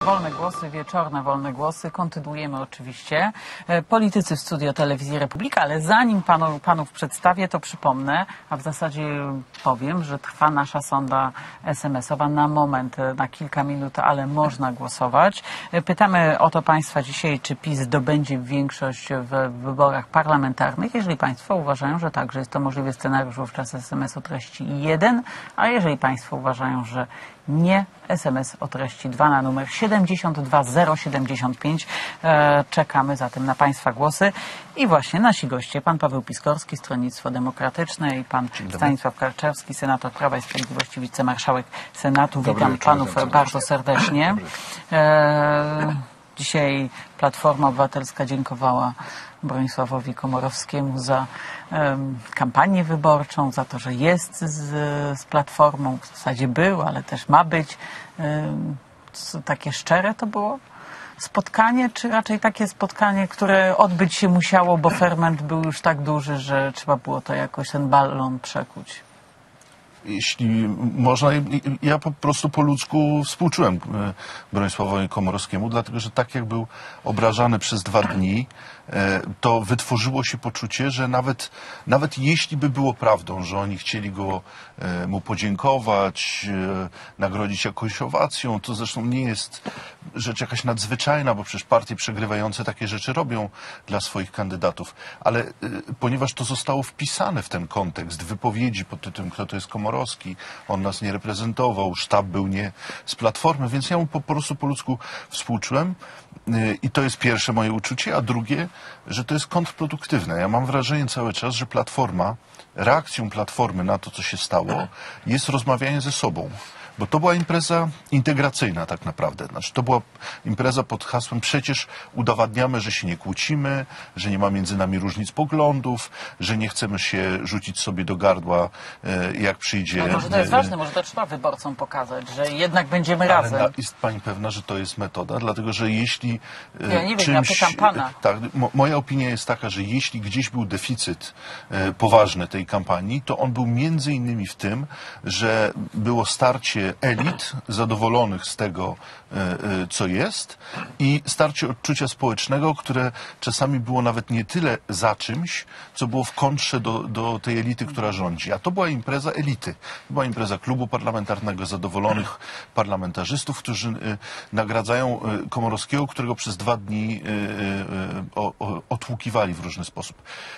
Wolne głosy, wieczorne wolne głosy. Kontynuujemy oczywiście. Politycy w studio Telewizji Republika, ale zanim panów przedstawię, to przypomnę, a w zasadzie powiem, że trwa nasza sonda SMS-owa na moment, na kilka minut, ale można głosować. Pytamy o to państwa dzisiaj, czy PiS zdobędzie większość w wyborach parlamentarnych. Jeżeli państwo uważają, że tak, że jest to możliwy scenariusz, wówczas SMS o treści 1, a jeżeli państwo uważają, że nie, SMS o treści 2 na numer 72075. Czekamy zatem na państwa głosy. I właśnie nasi goście, pan Paweł Piskorski, Stronnictwo Demokratyczne, i pan Stanisław Karczewski, senator Prawa i Sprawiedliwości, wicemarszałek Senatu. Witam panów bardzo serdecznie. Dzisiaj Platforma Obywatelska dziękowała Bronisławowi Komorowskiemu za kampanię wyborczą, za to, że jest z Platformą, w zasadzie był, ale też ma być. Takie szczere to było spotkanie, czy raczej takie spotkanie, które odbyć się musiało, bo ferment był już tak duży, że trzeba było to jakoś, ten balon przekuć? Jeśli można, ja po prostu po ludzku współczułem Bronisławowi Komorowskiemu, dlatego że tak jak był obrażany przez 2 dni, to wytworzyło się poczucie, że nawet jeśli by było prawdą, że oni chcieli mu podziękować, nagrodzić jakąś owacją, to zresztą nie jest rzecz jakaś nadzwyczajna, bo przecież partie przegrywające takie rzeczy robią dla swoich kandydatów, ale ponieważ to zostało wpisane w ten kontekst wypowiedzi pod tytułem "Kto to jest Komorowski?", on nas nie reprezentował, sztab był nie z Platformy, więc ja mu po prostu po ludzku współczułem. I to jest pierwsze moje uczucie, a drugie, że to jest kontrproduktywne. Ja mam wrażenie cały czas, że reakcją Platformy na to, co się stało, jest rozmawianie ze sobą. Bo to była impreza integracyjna tak naprawdę. Znaczy, to była impreza pod hasłem przecież udowadniamy, że się nie kłócimy, że nie ma między nami różnic poglądów, że nie chcemy się rzucić sobie do gardła, jak przyjdzie... Ale może to jest ważne, może to trzeba wyborcom pokazać, że jednak będziemy razem. Ale jest pani pewna, że to jest metoda? Dlatego, że jeśli ja nie wiem, ja pytam pana. Tak, moja opinia jest taka, że jeśli gdzieś był deficyt poważny tej kampanii, to on był między innymi w tym, że było starcie elit zadowolonych z tego, co jest, i starcie odczucia społecznego, które czasami było nawet nie tyle za czymś, co było w kontrze do tej elity, która rządzi. A to była impreza elity. To była impreza klubu parlamentarnego, zadowolonych parlamentarzystów, którzy nagradzają Komorowskiego, którego przez 2 dni otłukiwali w różny sposób.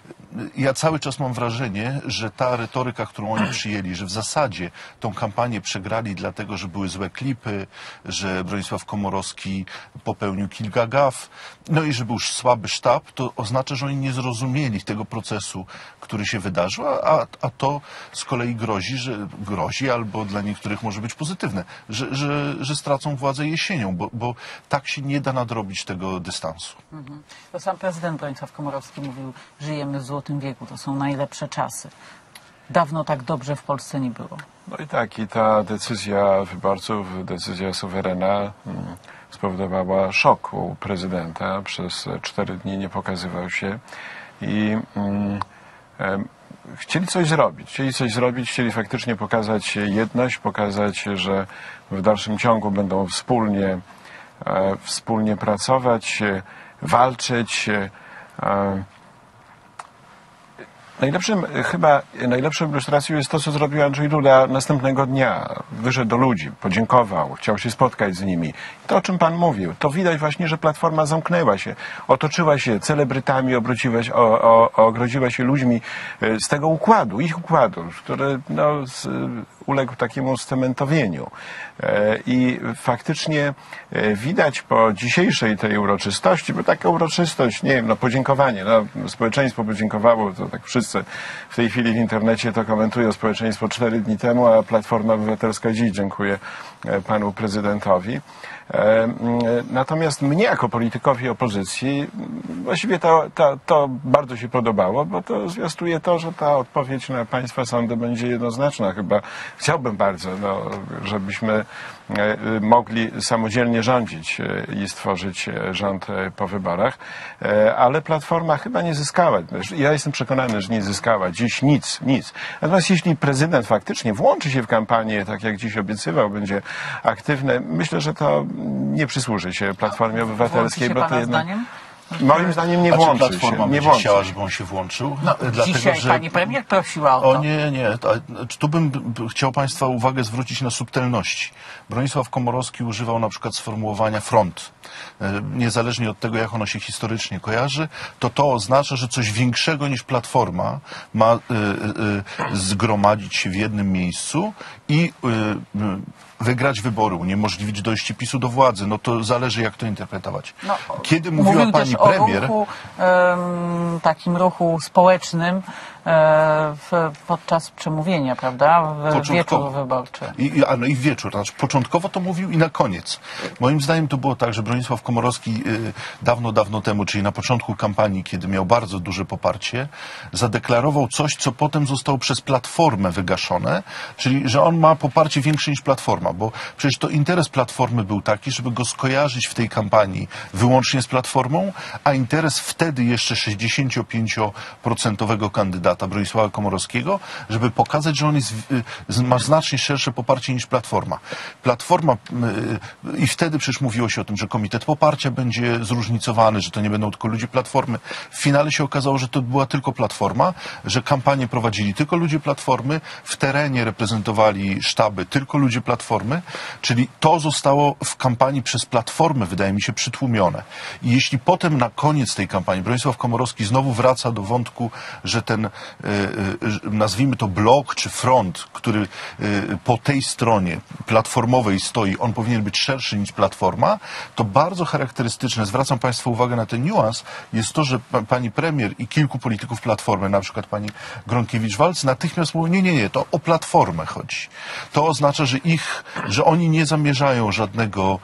Ja cały czas mam wrażenie, że ta retoryka, którą oni przyjęli, że w zasadzie tą kampanię przegrali dlatego, że były złe klipy, że Bronisław Komorowski popełnił kilka gaf, no i że był słaby sztab, to oznacza, że oni nie zrozumieli tego procesu, który się wydarzył, a to z kolei grozi, albo dla niektórych może być pozytywne, że stracą władzę jesienią, bo tak się nie da nadrobić tego dystansu. To sam prezydent Bronisław Komorowski mówił, żyjemy w złotym wieku, to są najlepsze czasy. Dawno tak dobrze w Polsce nie było. No i tak, i ta decyzja wyborców, decyzja suwerena spowodowała szok u prezydenta. Przez 4 dni nie pokazywał się i chcieli coś zrobić, chcieli faktycznie pokazać jedność, pokazać, że w dalszym ciągu będą wspólnie pracować, walczyć. Najlepszą ilustracją jest to, co zrobił Andrzej Duda następnego dnia. Wyszedł do ludzi, podziękował, chciał się spotkać z nimi. To, o czym pan mówił, to widać właśnie, że Platforma zamknęła się, otoczyła się celebrytami, ogrodziła się ludźmi z tego układu, ich układu, który uległ takiemu scementowieniu. I faktycznie widać po dzisiejszej tej uroczystości, bo taka uroczystość, nie wiem, podziękowanie, społeczeństwo podziękowało, to tak wszyscy w tej chwili w internecie to komentują, społeczeństwo 4 dni temu, a Platforma Obywatelska dziś dziękuję panu prezydentowi. Natomiast mnie jako politykowi opozycji właściwie to bardzo się podobało, bo to zwiastuje to, że ta odpowiedź na państwa sądy będzie jednoznaczna. Chyba chciałbym bardzo, żebyśmy mogli samodzielnie rządzić i stworzyć rząd po wyborach, ale Platforma chyba nie zyskała. Ja jestem przekonany, że nie zyskała dziś nic. Natomiast jeśli prezydent faktycznie włączy się w kampanię, tak jak dziś obiecywał, będzie aktywne. Myślę, że to nie przysłuży się Platformie Obywatelskiej, Włączy się bo to pana jednak... zdaniem? Moim zdaniem nie A czy włączy Platforma się. Nie będzie włączy. chciała, żeby on się włączył? Dzisiaj pani premier prosiła o to. O nie. Tu bym chciał Państwa uwagę zwrócić na subtelności. Bronisław Komorowski używał na przykład sformułowania front. Niezależnie od tego, jak ono się historycznie kojarzy, to oznacza, że coś większego niż Platforma ma zgromadzić się w jednym miejscu i wygrać wybory, uniemożliwić dojście PiS-u do władzy. No to zależy, jak to interpretować. No, Kiedy mówiła mówił pani też premier... o ruchu, takim ruchu społecznym podczas przemówienia, prawda? Wieczór wyborczy. I w wieczór. Znaczy, początkowo to mówił i na koniec. Moim zdaniem to było tak, że Bronisław Komorowski dawno temu, czyli na początku kampanii, kiedy miał bardzo duże poparcie, zadeklarował coś, co potem zostało przez Platformę wygaszone, czyli że on ma poparcie większe niż Platforma, bo przecież to interes Platformy był taki, żeby go skojarzyć w tej kampanii wyłącznie z Platformą, a interes wtedy jeszcze 65% kandydata Bronisława Komorowskiego, żeby pokazać, że on ma znacznie szersze poparcie niż Platforma. Platforma i wtedy przecież mówiło się o tym, że komitet poparcia będzie zróżnicowany, że to nie będą tylko ludzie Platformy. W finale się okazało, że to była tylko Platforma, że kampanię prowadzili tylko ludzie Platformy, w terenie reprezentowali sztaby tylko ludzie Platformy, czyli to zostało w kampanii przez Platformę, wydaje mi się, przytłumione. I jeśli potem na koniec tej kampanii Bronisław Komorowski znowu wraca do wątku, że ten, nazwijmy to blok czy front, który po tej stronie platformowej stoi, on powinien być szerszy niż Platforma, to bardzo charakterystyczne, zwracam Państwa uwagę na ten niuans, jest to, że pani premier i kilku polityków Platformy, na przykład pani Gronkiewicz-Waltz, natychmiast mówią, nie, to o Platformę chodzi. To oznacza, że oni nie zamierzają żadnego,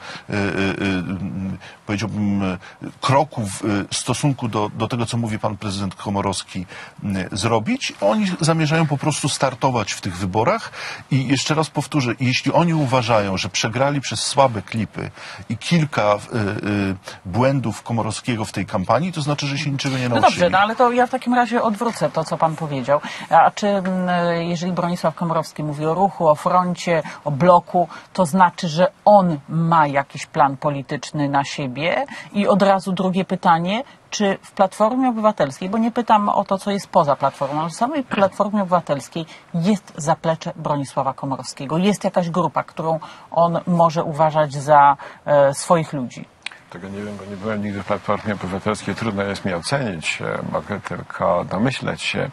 powiedziałbym, kroku w stosunku do tego, co mówi pan prezydent Komorowski, zrobić. Oni zamierzają po prostu startować w tych wyborach i jeszcze raz powtórzę, jeśli oni uważają, że przegrali przez słabe klipy i kilka błędów Komorowskiego w tej kampanii, to znaczy, że się niczego nie nauczyli. No dobrze, ale to ja w takim razie odwrócę to, co pan powiedział. A czy jeżeli Bronisław Komorowski mówi o ruchu, o froncie, o bloku, to znaczy, że on ma jakiś plan polityczny na siebie? I od razu drugie pytanie, czy w Platformie Obywatelskiej, bo nie pytam o to, co jest poza Platformą, ale w samej Platformie Obywatelskiej jest zaplecze Bronisława Komorowskiego. Jest jakaś grupa, którą on może uważać za swoich ludzi. Tego nie wiem, bo nie byłem nigdy w Platformie Obywatelskiej. Trudno jest mi ocenić. Mogę tylko domyśleć się.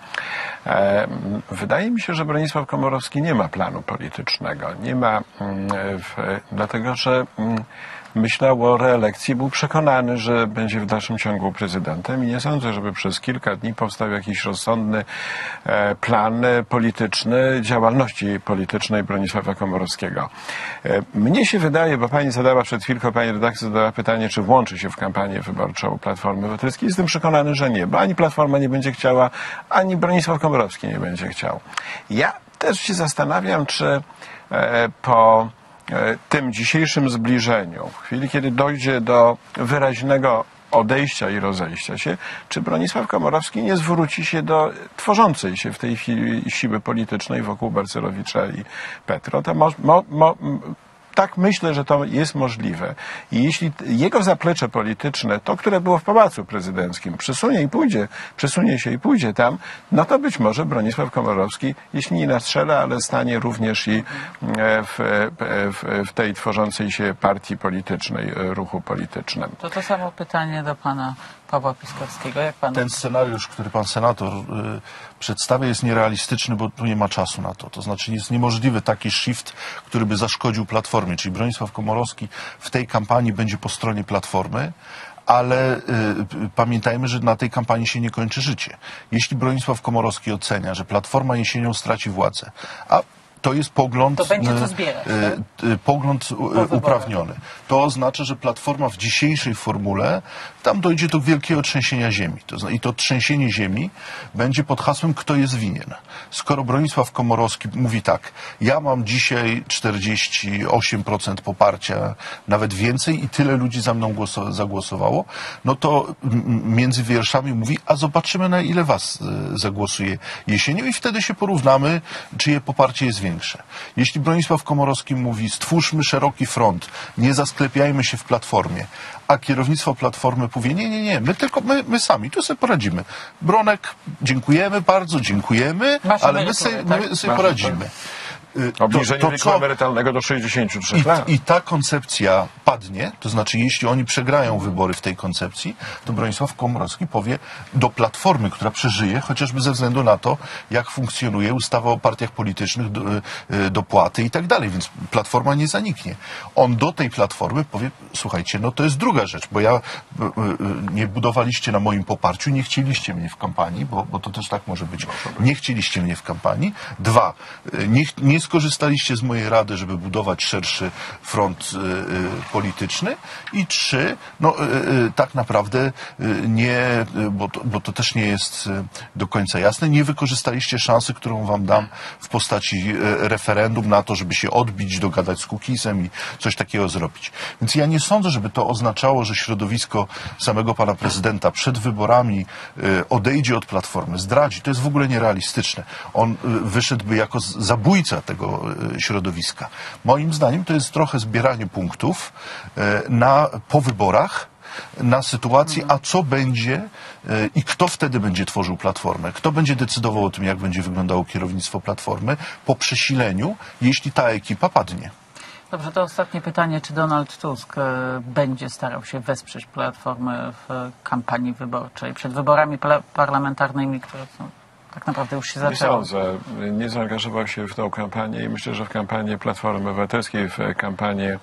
Wydaje mi się, że Bronisław Komorowski nie ma planu politycznego. Nie ma, dlatego że myślał o reelekcji, był przekonany, że będzie w dalszym ciągu prezydentem i nie sądzę, żeby przez kilka dni powstał jakiś rozsądny plan polityczny działalności politycznej Bronisława Komorowskiego. Mnie się wydaje, bo pani zadała przed chwilką, pani redaktor zadała pytanie, czy włączy się w kampanię wyborczą Platformy Obywatelskiej. Jestem przekonany, że nie, bo ani Platforma nie będzie chciała, ani Bronisław Komorowski nie będzie chciał. Ja też się zastanawiam, czy po tym dzisiejszym zbliżeniu, w chwili, kiedy dojdzie do wyraźnego odejścia i rozejścia się, czy Bronisław Komorowski nie zwróci się do tworzącej się w tej chwili siły politycznej wokół Balcerowicza i Petro. To tak myślę, że to jest możliwe. I jeśli jego zaplecze polityczne, to, które było w Pałacu Prezydenckim, przesunie się i pójdzie tam, no to być może Bronisław Komorowski, jeśli nie nastrzela, ale stanie również i w tej tworzącej się partii politycznej, ruchu politycznym. To samo pytanie do pana Pawła Piskowskiego. Jak pan... Ten scenariusz, który pan senator przedstawia, jest nierealistyczny, bo tu nie ma czasu na to. To znaczy jest niemożliwy taki shift, który by zaszkodził Platformie. Czyli Bronisław Komorowski w tej kampanii będzie po stronie Platformy, ale pamiętajmy, że na tej kampanii się nie kończy życie. Jeśli Bronisław Komorowski ocenia, że Platforma jesienią straci władzę, a to jest pogląd, to będzie co zbierać, pogląd uprawniony. To oznacza, że Platforma w dzisiejszej formule, tam dojdzie do wielkiego trzęsienia ziemi. I to trzęsienie ziemi będzie pod hasłem, kto jest winien. Skoro Bronisław Komorowski mówi tak, ja mam dzisiaj 48% poparcia, nawet więcej i tyle ludzi za mną zagłosowało, no to między wierszami mówi, a zobaczymy, na ile was zagłosuje jesienią i wtedy się porównamy, czyje poparcie jest większe. większe. Jeśli Bronisław Komorowski mówi, stwórzmy szeroki front, nie zasklepiajmy się w Platformie, a kierownictwo Platformy powie, nie, my sami, tu sobie poradzimy. Bronek, dziękujemy bardzo, dziękujemy, ale my sobie poradzimy. Obniżenie wieku emerytalnego do 63 lat. I ta koncepcja padnie, to znaczy jeśli oni przegrają wybory w tej koncepcji, to Bronisław Komorowski powie do Platformy, która przeżyje, chociażby ze względu na to, jak funkcjonuje ustawa o partiach politycznych, dopłaty i tak dalej, więc Platforma nie zaniknie. On do tej Platformy powie, słuchajcie, no to jest druga rzecz, bo nie budowaliście na moim poparciu, nie chcieliście mnie w kampanii, bo to też tak może być. Nie chcieliście mnie w kampanii. 2, nie skorzystaliście z mojej rady, żeby budować szerszy front polityczny. I 3, tak naprawdę nie, bo to też nie jest do końca jasne, nie wykorzystaliście szansy, którą wam dam w postaci referendum na to, żeby się odbić, dogadać z Kukizem i coś takiego zrobić. Więc ja nie sądzę, żeby to oznaczało, że środowisko samego pana prezydenta przed wyborami odejdzie od Platformy, zdradzi. To jest w ogóle nierealistyczne. On wyszedłby jako zabójca tego środowiska. Moim zdaniem to jest trochę zbieranie punktów po wyborach na sytuację, a co będzie i kto wtedy będzie tworzył Platformę, kto będzie decydował o tym, jak będzie wyglądało kierownictwo Platformy po przesileniu, jeśli ta ekipa padnie. Dobrze, to ostatnie pytanie. Czy Donald Tusk będzie starał się wesprzeć Platformę w kampanii wyborczej przed wyborami parlamentarnymi, które są tak naprawdę już się zaczęły? Nie sądzę. Nie zaangażował się w tą kampanię i myślę, że w kampanię Platformy Obywatelskiej, w kampanię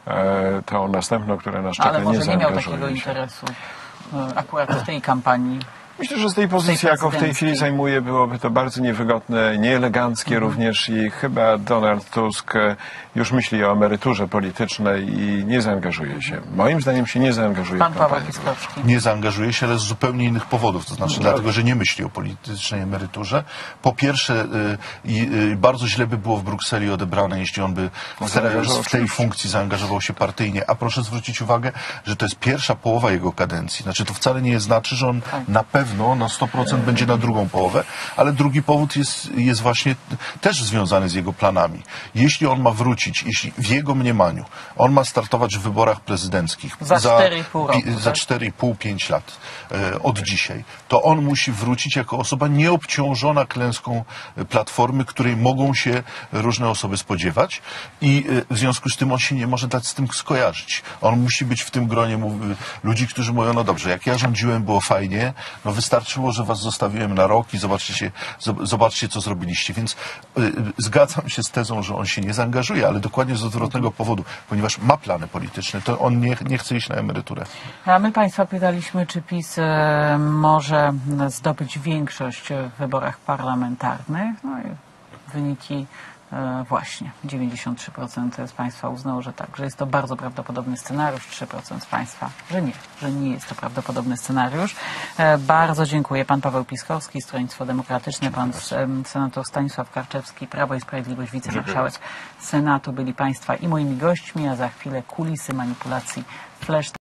tą następną, która nas czeka, ale może nie miał takiego się. interesu akurat w tej kampanii. Myślę, że z tej pozycji, jaką w tej chwili zajmuje, byłoby to bardzo niewygodne, nieeleganckie również i chyba Donald Tusk już myśli o emeryturze politycznej i nie zaangażuje się. Moim zdaniem się nie zaangażuje Pan w Paweł kampanię. Piskowski. Nie zaangażuje się, ale z zupełnie innych powodów. To znaczy dlatego, że nie myśli o politycznej emeryturze. Po pierwsze, bardzo źle by było w Brukseli odebrane, jeśli on by w tej funkcji zaangażował się partyjnie. A proszę zwrócić uwagę, że to jest pierwsza połowa jego kadencji. Znaczy to wcale nie znaczy, że on na pewno na 100% będzie na drugą połowę, ale drugi powód jest właśnie też związany z jego planami. Jeśli on ma wrócić, jeśli w jego mniemaniu on ma startować w wyborach prezydenckich za 4,5 roku, za 4,5-5 lat od dzisiaj, to on musi wrócić jako osoba nieobciążona klęską Platformy, której mogą się różne osoby spodziewać i w związku z tym on się nie może dać z tym skojarzyć. On musi być w tym gronie ludzi, którzy mówią, no dobrze, jak ja rządziłem, było fajnie, no wystarczyło, że was zostawiłem na rok i zobaczcie, co zrobiliście. Więc zgadzam się z tezą, że on się nie zaangażuje, ale dokładnie z odwrotnego powodu, ponieważ ma plany polityczne, to on nie chce iść na emeryturę. A my Państwa pytaliśmy, czy PiS może zdobyć większość w wyborach parlamentarnych. No i wyniki właśnie 93% z Państwa uznało, że tak, że jest to bardzo prawdopodobny scenariusz, 3% z Państwa, że nie jest to prawdopodobny scenariusz. Bardzo dziękuję. Pan Paweł Piskowski, Stronnictwo Demokratyczne, pan senator Stanisław Karczewski, Prawo i Sprawiedliwość, wicemarszałek Senatu byli Państwa i moimi gośćmi, a za chwilę kulisy manipulacji Flash.